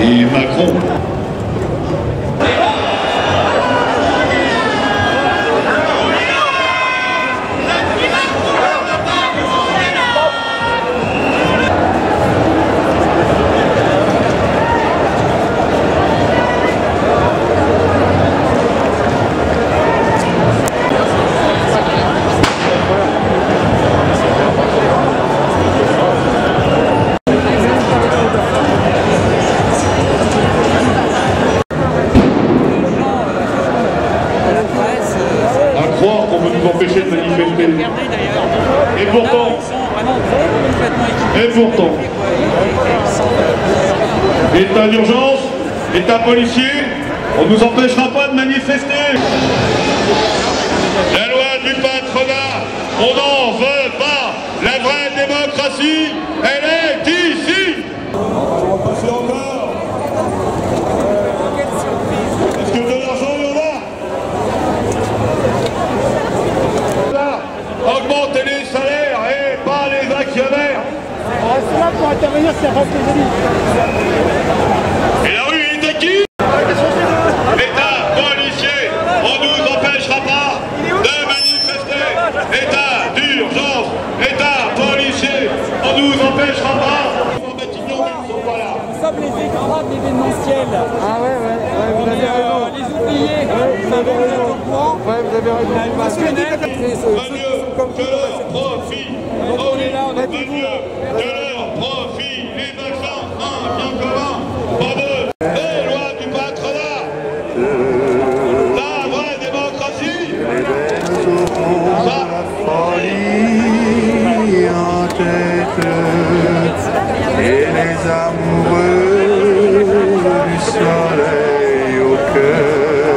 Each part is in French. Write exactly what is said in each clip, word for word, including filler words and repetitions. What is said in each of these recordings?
et Macron. Empêcher de manifester. Et pourtant, et pourtant, état d'urgence, état policier, on ne nous empêchera pas de manifester. La loi du patronat, on n'en veut pas. La vraie démocratie, elle est ici. On va passer encore. Est-ce que de l'argent il y en a? Augmenter les salaires et pas les actionnaires. On reste là pour intervenir, c'est reste les élites. Et la rue est à qui? État policier, on ne nous empêchera pas de manifester. État d'urgence, état policier, on ne nous empêchera pas. Nous sommes les écrans d'événementiel. Ah ouais, ouais, ouais, vous avez raison. Les ouvriers, vous avez raison. Ouais, vous avez raison. Parce que Que leur profit, on est là, on est mieux que leur profit, les vaccins, un bien commun, pas deux, les lois du patronat, la vraie démocratie, ça, folie en tête et les amoureux du soleil au cœur.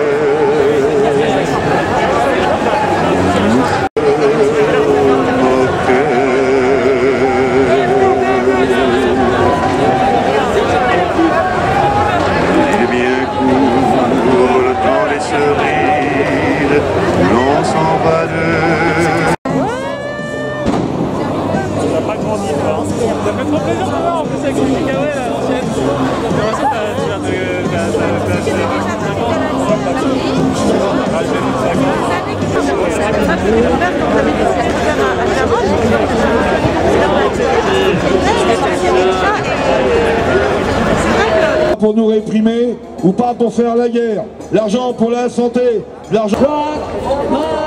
Ça fait trop plaisir de voir en plus avec les cacahuètes à l'ancienne. Pour nous réprimer ou pas pour faire la guerre. L'argent pour la santé, l'argent...